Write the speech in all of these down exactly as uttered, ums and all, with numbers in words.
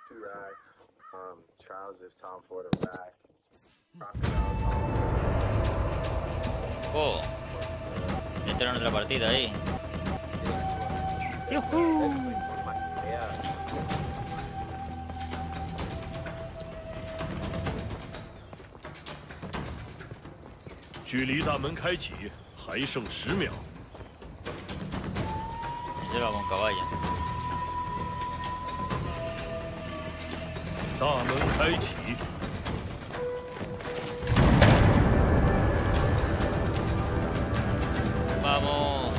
two racks, um, trousers, Tom Ford a rack, crocodile Tom Oh, entra en otra partida ahí. Ford. Yeah. 距离大门开启还剩十秒。 Se va con caballo. 大门开启。 Vamos.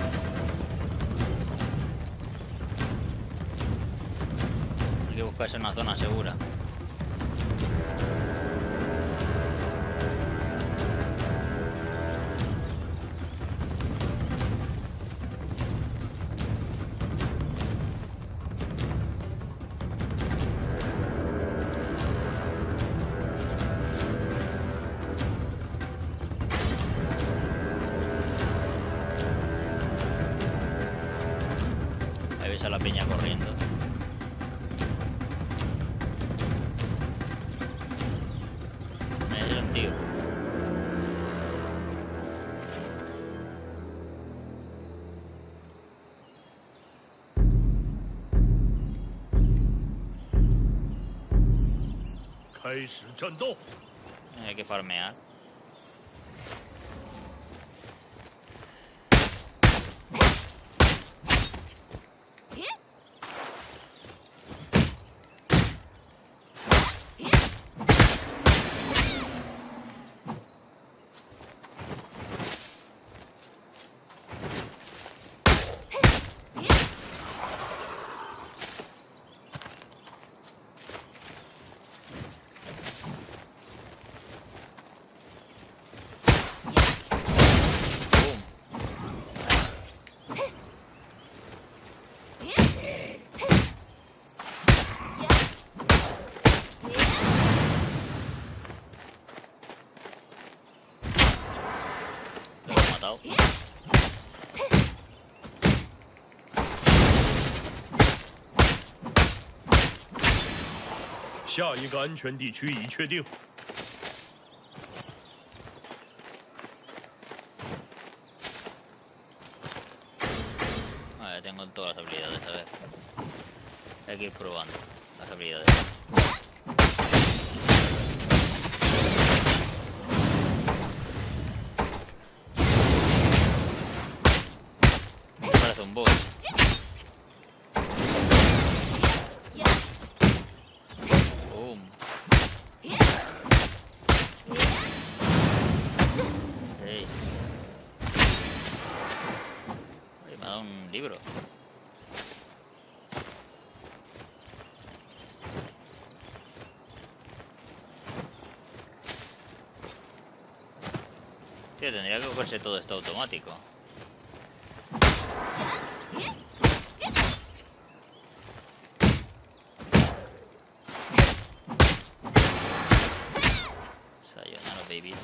Hay que buscarse una zona segura. Ahí ves a la peña corriendo. Es un tío. Hay que farmear. Lo he matado. 下一个安全地区已确定。 Vale, tengo todas las habilidades, a ver. Hay que ir probando las habilidades. Me parece un boss. Boom. Hey. Oye, me ha dado un libro. Tío, tendría que cogerse todo esto automático. Sayonara, babies.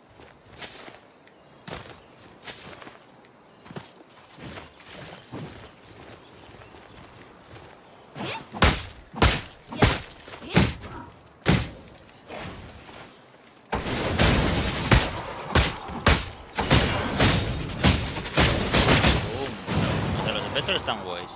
Estos están guays.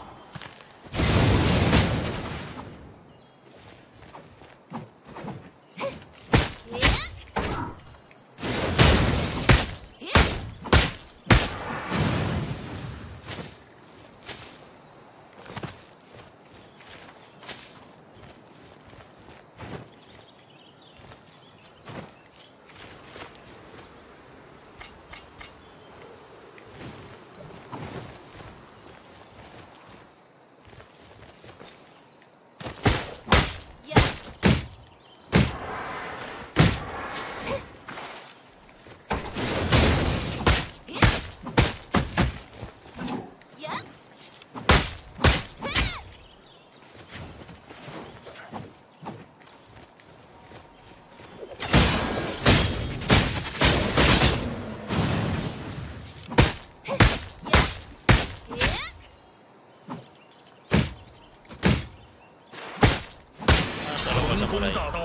成功 ahí. 大道。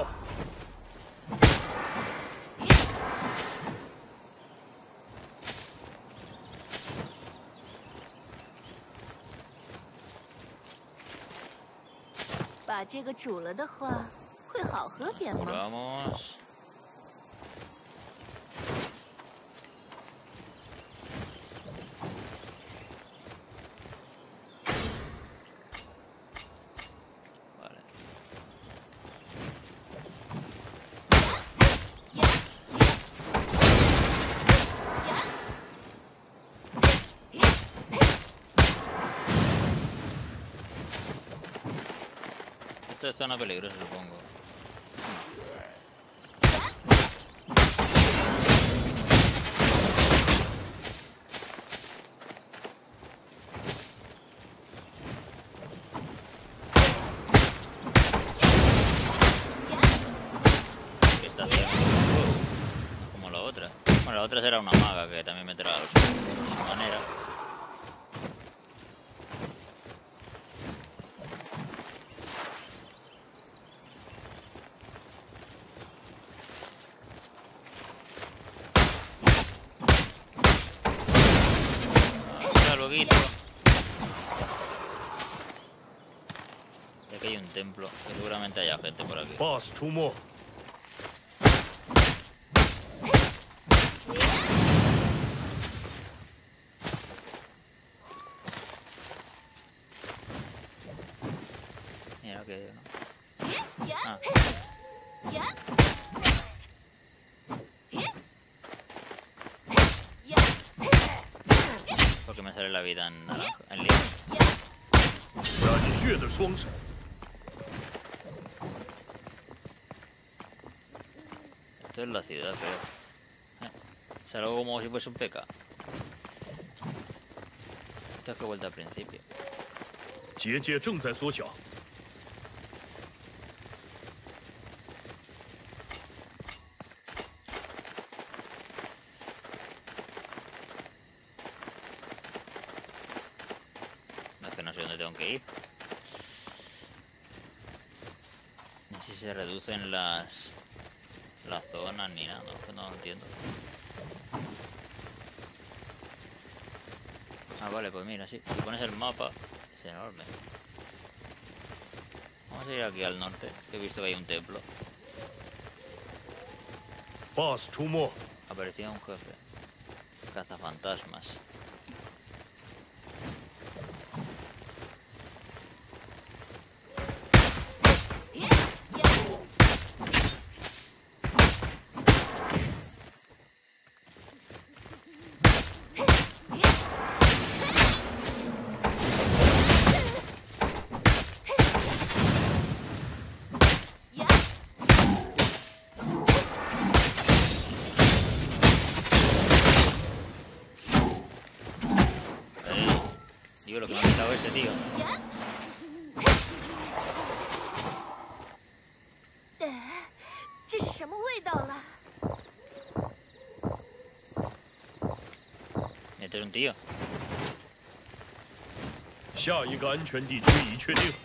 把这个煮了的话，会好喝点吗？ Vamos. Vale. Esto es zona peligrosa, supongo. ¿Qué está haciendo? Uh, como la otra. Bueno, la otra será una maga que también meterá a su manera. Loguito. Y aquí hay un templo, que seguramente haya gente por aquí. boss 出没， Mira que hay uno. Ah, porque me sale la vida en naranja, en lila. 染血的双手， Esto es la ciudad, creo. Eh, es algo como si fuese un P K. Esto es que vuelta al principio. 结界正在缩小， No es que no sé dónde tengo que ir. Ni si se reducen las las zonas ni nada, no, no lo entiendo. Ah, vale, pues mira, sí, si pones el mapa es enorme. Vamos a ir aquí al norte, que he visto que hay un templo. boss 出没， Aparecía un jefe. Cazafantasmas. Eh, digo lo que me ha quitado ese tío. 这是什么味道了？ Este es un tío. 下一个安全地区已确定。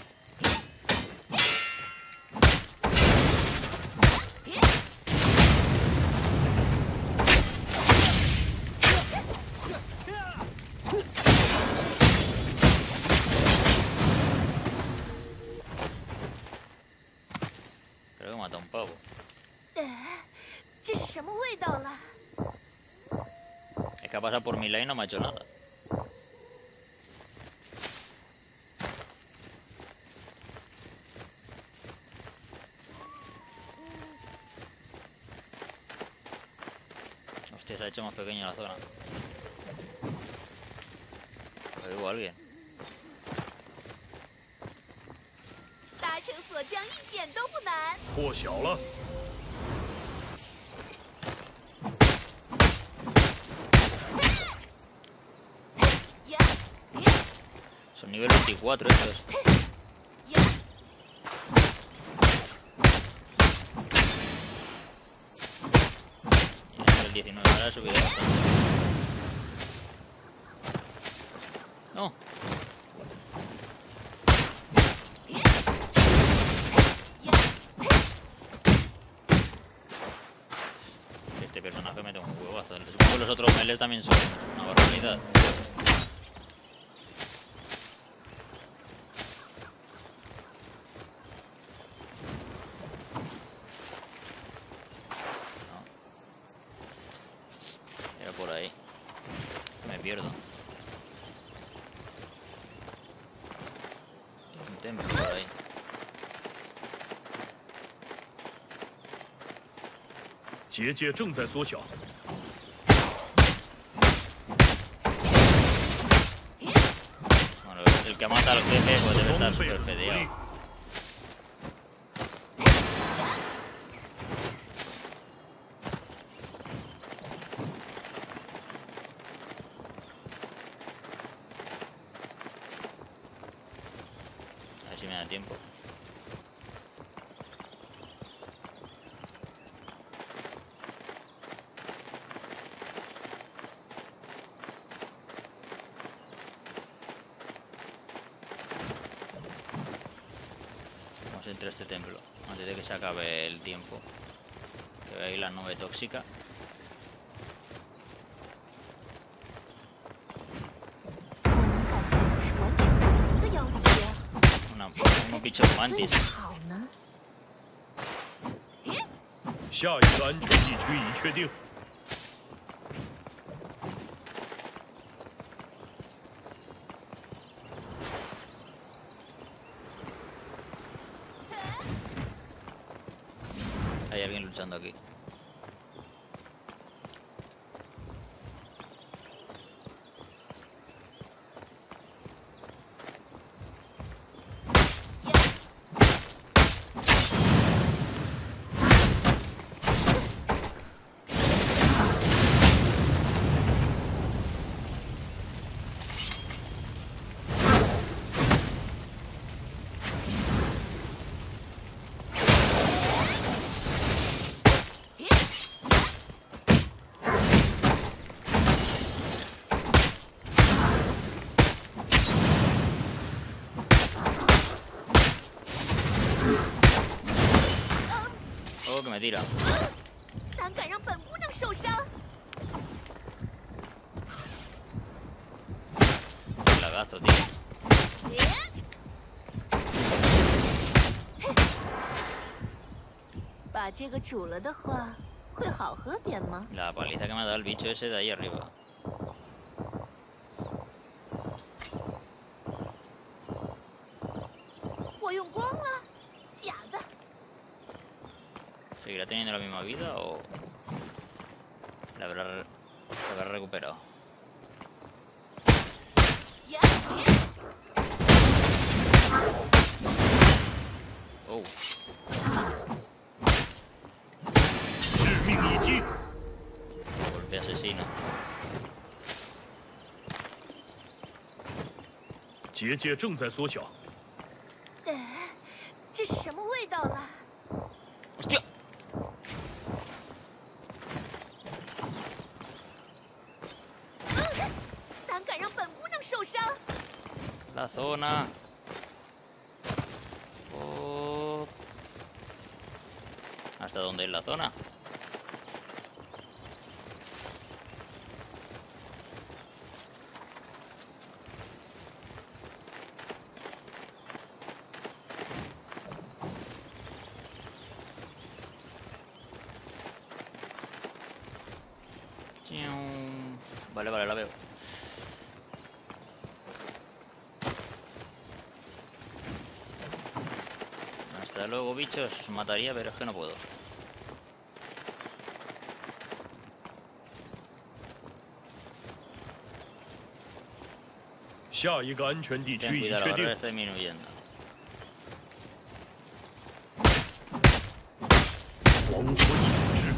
Creo que mata a un pavo. 这是什么味道了？ Es que ha pasado por mi lane y no me ha hecho nada. Hostia, se ha hecho más pequeña la zona. Oigo a alguien. 达成锁匠一点都不难。 破晓了， Son nivel veinticuatro estos. Y nivel diecinueve, ahora he subido bastante. No. tunneles también son una barbaridad. No. Era por ahí. Me pierdo. Un templo por ahí. 结界正在缩小， Bueno, el que mata al jefe pues debe estar 装备 súper 很 fedeado. 力。 A ver si me da tiempo. Vamos entre este templo, antes de que se acabe el tiempo. Que veo ahí la nube tóxica. Una, unos bichos mantis. 好呢。 下一个安全地区已确定。 Hay alguien luchando aquí. Oh, que me tira. 胆敢让本姑娘受伤！ Lagazo, tío. 把这个煮了的话，会好喝点吗？ La paliza que me ha dado el bicho ese de ahí arriba. 我用光了，假的。 ¿Seguirá teniendo la misma vida o la habrá, re- se habrá recuperado? 呀！ Oh, 致命一击， golpe asesino. 结界正在缩小。 哎，这是什么味道了？ ¡Hostia! 胆敢让本姑娘受伤！ La zona. Oh. ¿Hasta dónde es la zona? Chium. Vale, vale, la veo. Hasta luego, bichos. Os mataría, pero es que no puedo. 下一个安全地 Ten 区已 cuidado, 确 la 定 barrera。está disminuyendo. 黄昏已至，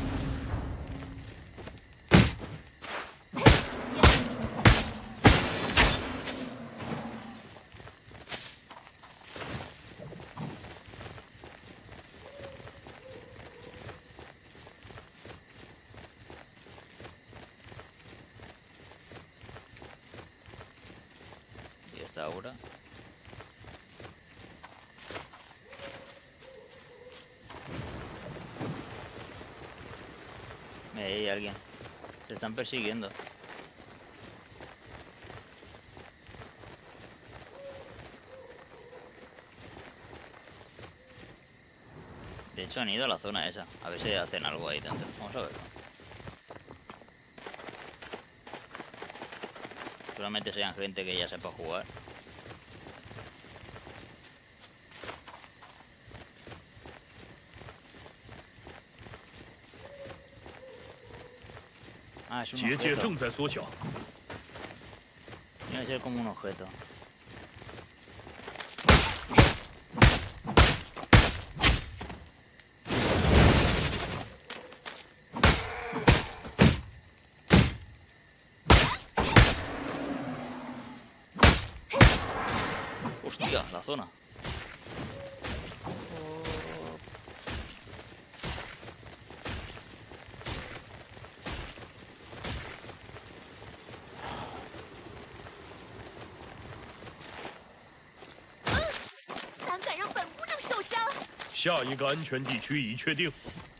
Y esta ahora. Ahí hay alguien. Se están persiguiendo. De hecho han ido a la zona esa. A ver si hacen algo ahí dentro. Vamos a verlo. Seguramente sean gente que ya sepa jugar. Ah, es un 结界 objeto. 正在缩小， Tiene que ser como un objeto. Hostia, la zona. Ah 胆敢让本姑娘受伤！ 下一个安全地区已确定。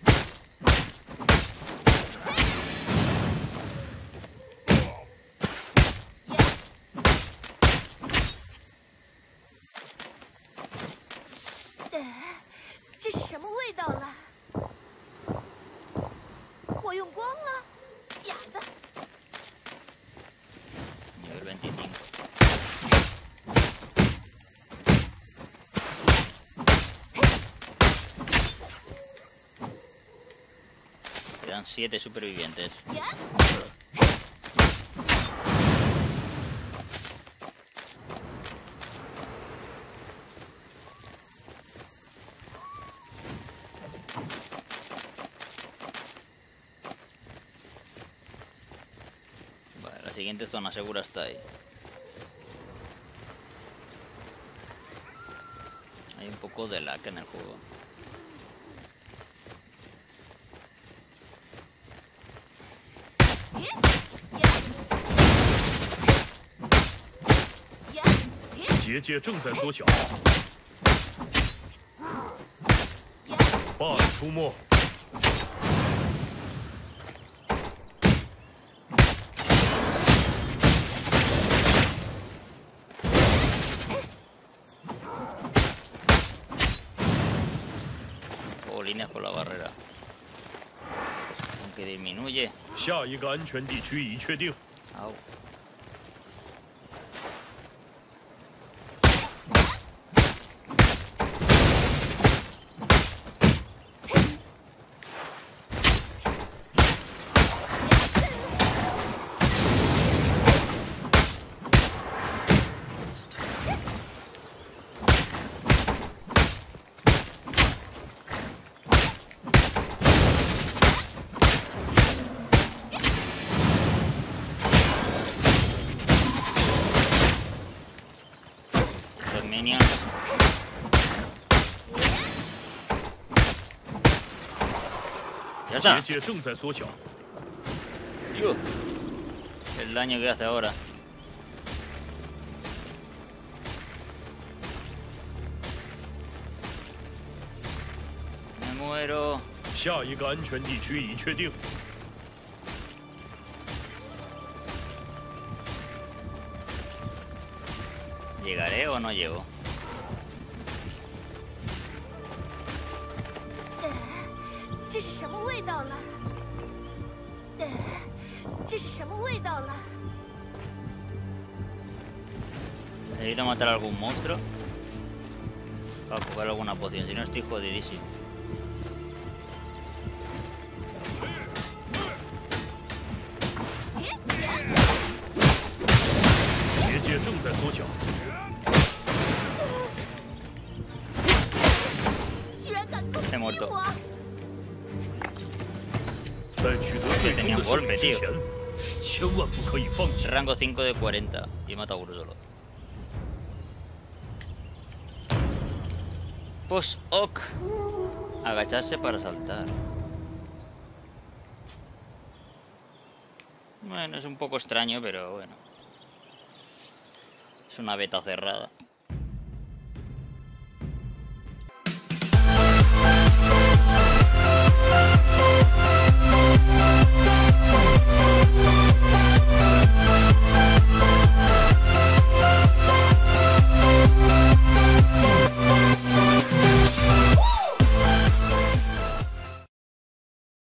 呃，这是什么味道了？我用光了，假的。 Nivel veinticinco. Quedan siete supervivientes. 呀， Vale, la siguiente zona segura está ahí. Hay un poco de lag en el juego. 结界正在缩小， 呀， BOSS 出没， O líneas con la barrera. Aunque disminuye. 下一个安全地区已确定。 Au. Estos minions. Ya está. 结界正在缩小， Dios. El daño que hace ahora. Me muero. 下一个安全地区已确定。 ¿Llegaré o no llego? 呃，这是什么味道了？呃，这是什么味道了？ Necesito matar a algún monstruo para coger alguna poción, si no estoy jodidísimo. Ye- ya 结界正在缩小， 居然敢攻 He 击 muerto. 我！ 在取得最终的胜利之前，千万不可以放弃。 Rango cinco de cuarenta y he matado a uno solo. Pues ok. Agacharse para saltar. Bueno, es un poco extraño, pero bueno. Es una beta cerrada.